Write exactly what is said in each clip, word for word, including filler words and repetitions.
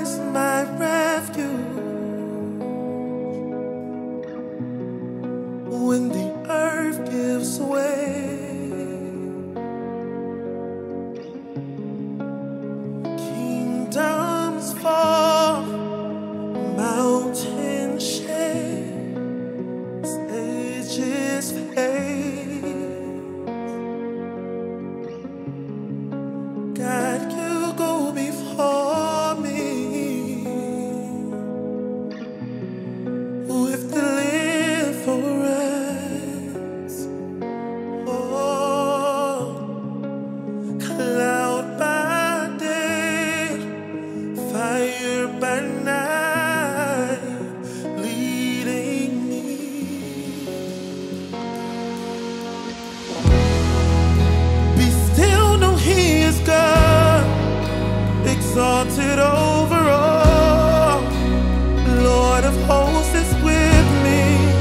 is my refuge. When the earth gives way, kingdoms fall, mountains shake, stages fade. God, you go before me with deliverance. Oh, cloud by day, fire by night, leading me. Be still, know He is God, exalted over all. Lord of hosts is with me,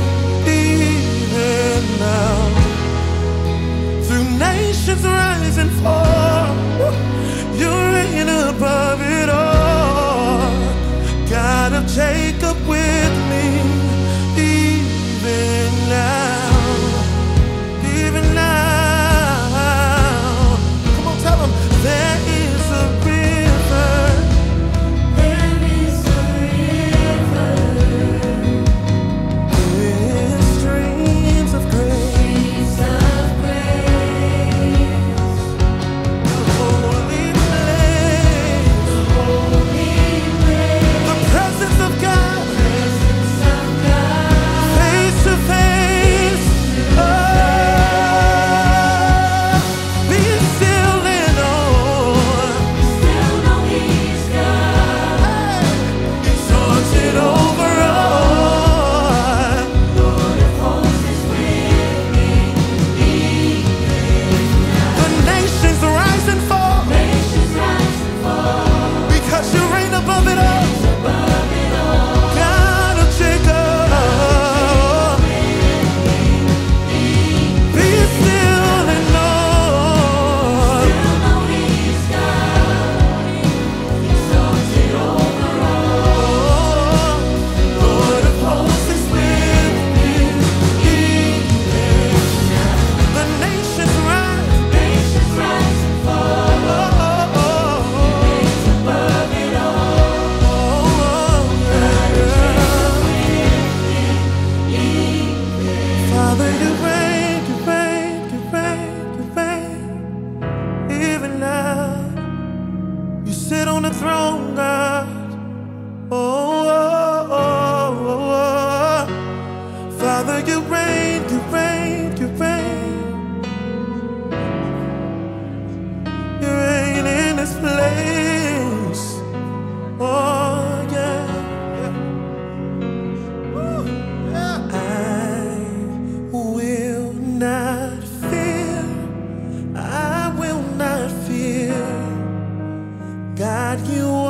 even now. Through nations rise and fall, you reign above it all. God of Jacob with me, even now, even now. Come on, tell them there is a river. There is a river. With streams of grace, Streams of grace. the holy place, Holy place. the presence of God, Presence of God. face to face. Oh, be still and know, Still know He's God. exalted over all. Lord of hosts is with me, even now. The nations rise and fall Nations rise and fall. because you reign above it all. Above it all. God of Jacob, be still and know, Still know He's God. Exalted over all. Lord of hosts is with me, even now. The nations rise, Nations rise and fall. oh, Reigns above it all. oh, yeah. Father, you reign, you reign, you reign, you reign, even now. You sit on the throne, God. Oh, oh, oh, oh, oh. Father, you reign, you reign, you reign. You reign in this place. Oh, yeah. Yeah. Woo. Yeah. I will not fear. I will not fear. God, you